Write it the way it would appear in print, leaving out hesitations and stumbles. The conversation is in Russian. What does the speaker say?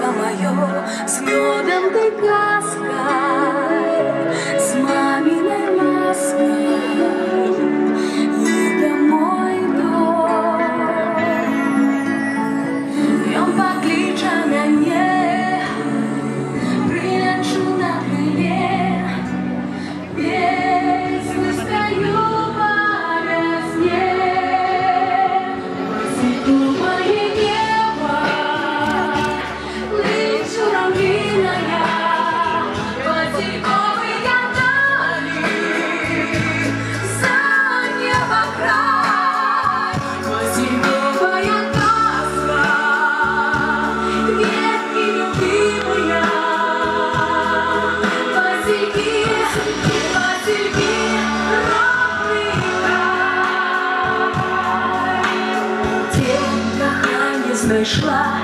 мое, с медом ты каской, с маминой лаской, это мой дом. И он поклича меня, прилечу на крыле, песню спою по весне. Посекумое небо, лечу равнинная, посековые дали, за небо край, посековая тоска, ветки любимая, посеки, посеки, родный край. День кохання знайшла,